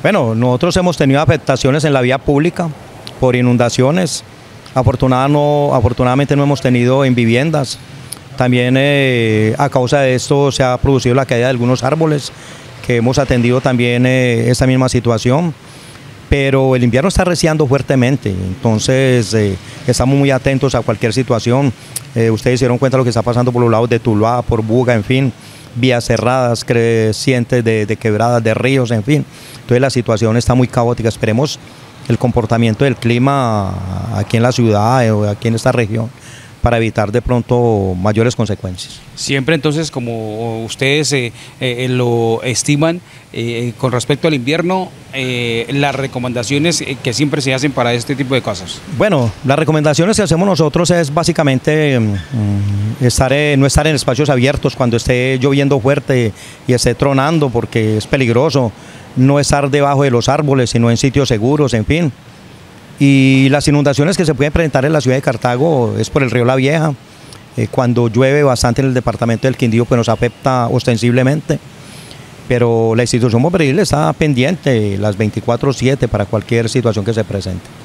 Bueno, nosotros hemos tenido afectaciones en la vía pública por inundaciones. Afortunadamente no hemos tenido en viviendas. También a causa de esto se ha producido la caída de algunos árboles, que hemos atendido también esta misma situación. Pero el invierno está arreciando fuertemente, entonces estamos muy atentos a cualquier situación. Ustedes se dieron cuenta de lo que está pasando por los lados de Tuluá, por Buga, en fin, vías cerradas, crecientes de quebradas, de ríos, en fin. Entonces la situación está muy caótica. Esperemos el comportamiento del clima aquí en la ciudad o aquí en esta región para evitar de pronto mayores consecuencias. Siempre entonces, como ustedes lo estiman, con respecto al invierno, las recomendaciones que siempre se hacen para este tipo de cosas. Bueno, las recomendaciones que hacemos nosotros es básicamente no estar en espacios abiertos cuando esté lloviendo fuerte y esté tronando, porque es peligroso. No estar debajo de los árboles, sino en sitios seguros, en fin. Y las inundaciones que se pueden presentar en la ciudad de Cartago es por el río La Vieja. Cuando llueve bastante en el departamento del Quindío, pues nos afecta ostensiblemente. Pero la institución bomberil está pendiente las 24/7 para cualquier situación que se presente.